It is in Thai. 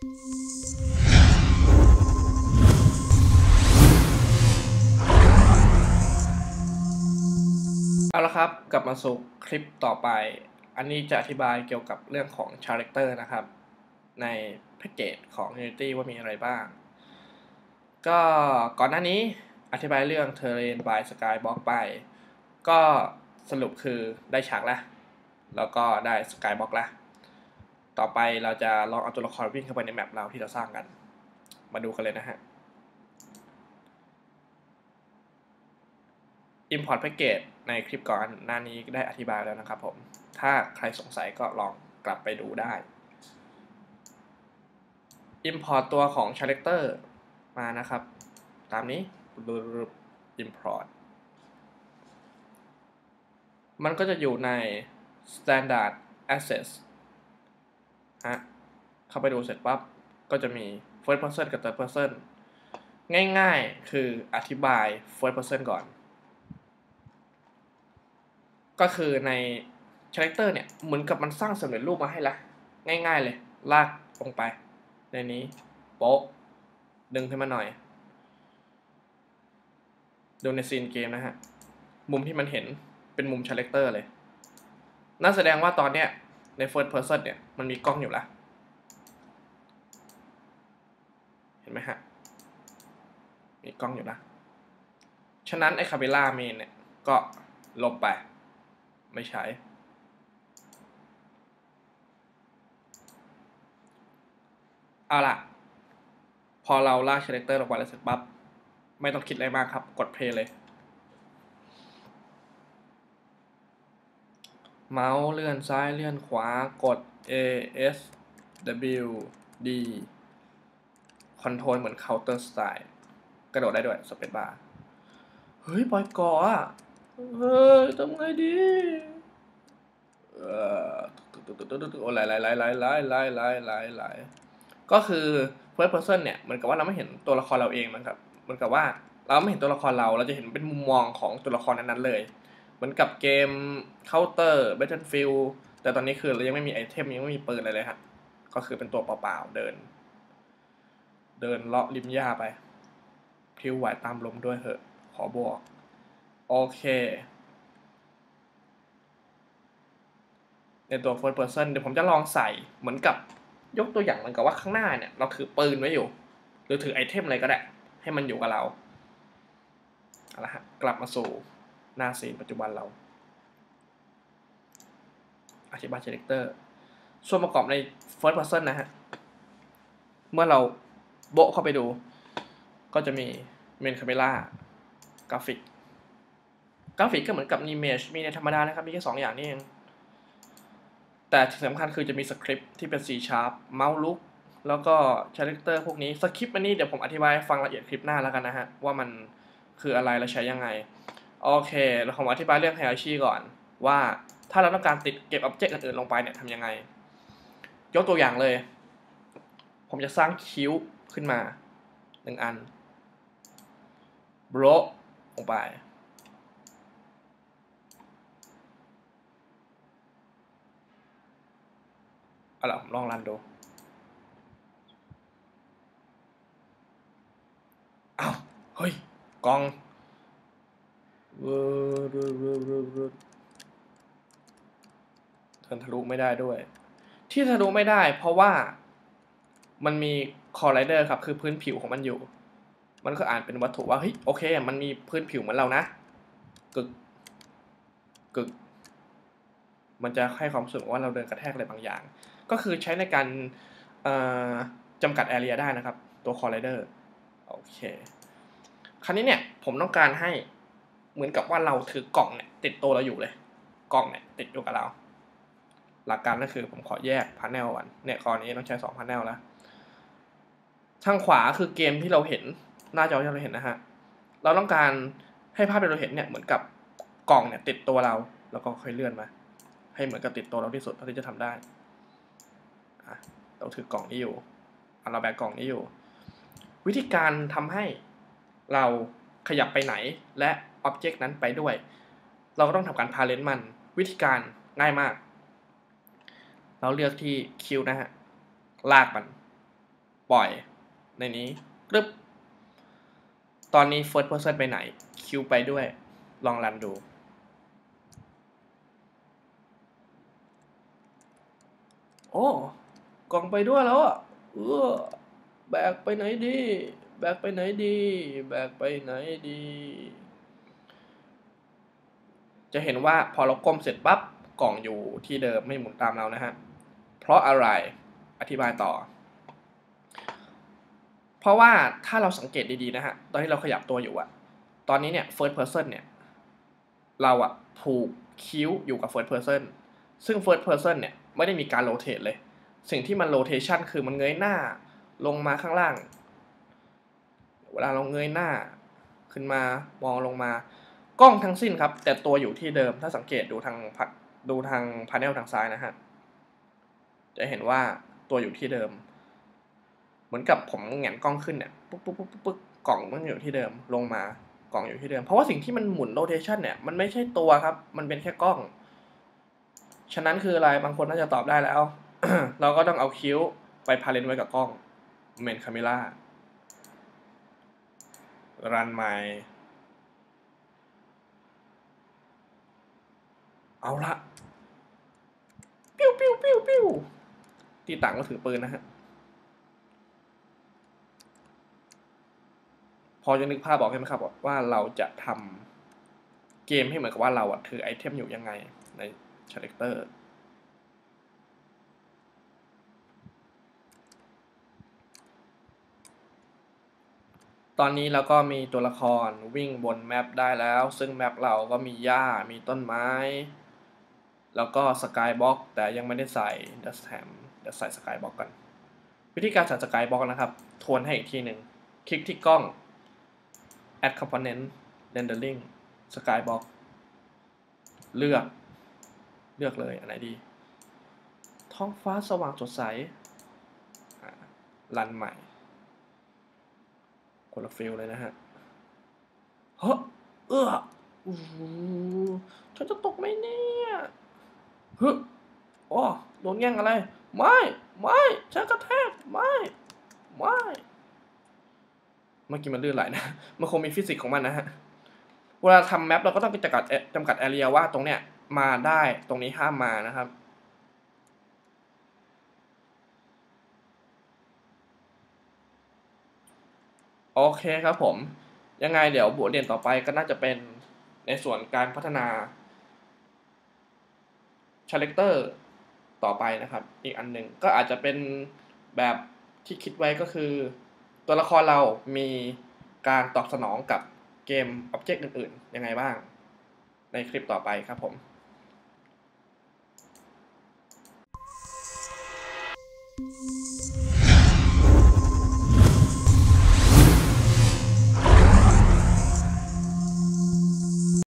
เอาละครับกลับมาสู่คลิปต่อไปอันนี้จะอธิบายเกี่ยวกับเรื่องของ Character นะครับในแพ็กเกจของ Unity ว่ามีอะไรบ้างก็ก่อนหน้านี้อธิบายเรื่อง Terrain by Skybox ไปก็สรุปคือได้ฉากแล้วก็ได้ Skybox แล้วต่อไปเราจะลองเอาตัวละครวิ่งเข้าไปในแมปเราที่เราสร้างกันมาดูกันเลยนะฮะImport Package ในคลิปก่อนหน้านี้ได้อธิบายแล้วนะครับผมถ้าใครสงสัยก็ลองกลับไปดูได้ Import ตัวของ Character มานะครับตามนี้ Import มันก็จะอยู่ใน Standard Access เข้าไปดูเสร็จปั๊บก็จะมี First Person กับ Third Person ง่ายๆคืออธิบาย First Person ก่อนก็คือใน Character เนี่ยเหมือนกับมันสร้างสำเร็จรูปมาให้ละง่ายๆเลยลากลงไปในนี้โป๊ะดึงขึ้นมาหน่อยดูในซีนเกมนะฮะมุมที่มันเห็นเป็นมุม Character เลยนั่นแสดงว่าตอนเนี้ยใน First Person เนี่ยมันมีกล้องอยู่ละเห็นไหมฮะมีกล้องอยู่ละฉะนั้นไอ้ Camera Main เนี่ยก็ลบไปไม่ใช้เอาล่ะพอเราลาก Character ลงไปแล้วเสร็จปั๊บไม่ต้องคิดอะไรมากครับกด Play เลยเมาส์เลื่อนซ้ายเลื่อนขวากด A S W D คอนโทรลเหมือน Counter Strike กระโดดได้ด้วยสเปซบาร์เฮ้ยปล่อยก่ออ่ะเฮ้ยทำไงดีโอ้ไหลก็คือ first person เนี่ยเหมือนกับว่าเราไม่เห็นตัวละครเราเองมันครับเหมือนกับว่าเราไม่เห็นตัวละครเราจะเห็นเป็นมุมมองของตัวละครนั้นๆเลยเหมือนกับเกม Counter Battlefield แต่ตอนนี้คือเรายังไม่มีไอเทมยังไม่มีปืนอะไรเลยครับก็คือเป็นตัวเปล่าๆเดินเลาะริมหญ้าไปพลิ้วไหวตามลมด้วยเหอะขอบอกโอเคในตัว first person เดี๋ยวผมจะลองใส่เหมือนกับยกตัวอย่างเหมือนกับว่าข้างหน้าเนี่ยเราถือปืนไว้อยู่หรือถือไอเทมอะไรก็ได้ให้มันอยู่กับเราเอาละฮะกลับมาสู่หน้าซีนปัจจุบันเราอธิบาย character ส่วนประกอบใน first person นะฮะเมื่อเราโบะเข้าไปดูก็จะมี main camera กราฟิกก็เหมือนกับ image มีในธรรมดานะครับมีแค่2อย่างนี้เองแต่ที่สำคัญคือจะมีสคริปต์ที่เป็น C# เมาส์ลุกแล้วก็คาแรคเตอร์พวกนี้สคริปต์อันนี้เดี๋ยวผมอธิบายฟังละเอียดคลิปหน้าแล้วกันนะฮะว่ามันคืออะไรและใช้ยังไงโอเคแล้วผมอธิบายเรื่อง Hierarchy ก่อนว่าถ้าเราต้องการติดเก็บ Object อื่นๆลงไปเนี่ยทำยังไงยกตัวอย่างเลยผมจะสร้างคิ้วขึ้นมา1อันโบรลงไปเอาล่ะผมลองรันดูอ้าวเฮ้ยกองเทินทะลุไม่ได้ด้วยที่ทะลุไม่ได้เพราะว่ามันมีคอร์ไรเดอร์ครับคือพื้นผิวของมันอยู่มันก็อ่านเป็นวัตถุว่าเฮ้ยโอเคมันมีพื้นผิวเหมือนเรานะกึกกึกมันจะให้ความรู้สึกว่าเราเดินกระแทกอะไรบางอย่างก็คือใช้ในการจำกัดแอเรียได้นะครับตัวคอร์ไรเดอร์โอเคคราวนี้เนี่ยผมต้องการให้เหมือนกับว่าเราถือกล่องเนี่ยติดตัวเราอยู่เลยกล่องเนี่ยติดอยู่กับเราหลักการก็คือผมขอแยกพาเนลก่อนเนี่ยกรณีต้องใช้2พาเนลแล้วทางขวาคือเกมที่เราเห็นหน้าจอที่เราเห็นนะฮะเราต้องการให้ภาพที่เราเห็นเนี่ยเหมือนกับกล่องเนี่ยติดตัวเราแล้วก็ค่อยเลื่อนมาให้เหมือนกับติดตัวเราที่สุดเท่าที่จะทำได้เราถือกล่องนี้อยู่เราแบกกล่องนี้อยู่วิธีการทำให้เราขยับไปไหนและ Object นั้นไปด้วยเราก็ต้องทำการพาเลนส์มันวิธีการง่ายมากเราเลือกที่คิวนะฮะลากมันปล่อยในนี้กรึบตอนนี้ first person ไปไหนคิวไปด้วยลองรันดูโอ้กล่องไปด้วยแล้วอ่ะแบกไปไหนดีแบกไปไหนดีแบกไปไหนดีจะเห็นว่าพอเราก้มเสร็จปั๊บกล่องอยู่ที่เดิมไม่หมุนตามเรานะฮะเพราะอะไรอธิบายต่อเพราะว่าถ้าเราสังเกตดีๆนะฮะตอนที่เราขยับตัวอยู่อะตอนนี้เนี่ย first person เนี่ยเราอะผูกคิ้วอยู่กับ first person ซึ่ง first person เนี่ยไม่ได้มีการ rotate เลยสิ่งที่มัน rotation คือมันเงยหน้าลงมาข้างล่างเวลาเราเงยหน้าขึ้นมามองลงมากล้องทั้งสิ้นครับแต่ตัวอยู่ที่เดิมถ้าสังเกตดูทางพาเนลทางซ้ายนะฮะจะเห็นว่าตัวอยู่ที่เดิมเหมือนกับผมแหงนกล้องขึ้นเนี่ยปุ๊บกล่องมันอยู่ที่เดิมลงมากล่องอยู่ที่เดิมเพราะว่าสิ่งที่มันหมุนโรเทชันเนี่ยมันไม่ใช่ตัวครับมันเป็นแค่กล้องฉะนั้นคืออะไรบางคนน่าจะตอบได้แล้ว เราก็ต้องเอาคิ้วไปพาเลนไว้กับกล้องเมนคาเมล่ารันไมเอาละปิ้วที่ต่างก็ถือปืนนะฮะพอจะนึกภาพบอกใช่ไหมครับว่าเราจะทำเกมให้เหมือนกับว่าเราถือไอเทมอยู่ยังไงในคาแรคเตอร์ตอนนี้เราก็มีตัวละครวิ่งบนแมปได้แล้วซึ่งแมปเราก็มีหญ้ามีต้นไม้แล้วก็สกายบ็อกแต่ยังไม่ได้ใส่เดี๋ยวใส่สกายบ็อกกันวิธีการใส่สกายบ็อกนะครับทวนให้อีกทีหนึ่งคลิกที่กล้อง add component rendering skybox เลือกเลยอันไหนดีท้องฟ้าสว่างสดใสรันใหม่คนละฟิลเลยนะฮะเฮ้อฉันจะตกไหมเนี่ยเฮ้โอ้โดนแย่งอะไรไม่ฉันกระแทกไม่เมื่อกี้มันลื่นไหลนะมันคงมีฟิสิกส์ของมันนะฮะเวลาทำแมปเราก็ต้องจำกัดแอเรียว่าตรงเนี้ยมาได้ตรงนี้ห้ามมานะครับโอเคครับผมยังไงเดี๋ยวบทเรียนต่อไปก็น่าจะเป็นในส่วนการพัฒนาคาแรคเตอร์ต่อไปนะครับอีกอันหนึ่งก็อาจจะเป็นแบบที่คิดไว้ก็คือตัวละครเรามีการตอบสนองกับเกมอ็อบเจกต์อื่นๆยังไงบ้างในคลิปต่อไปครับผม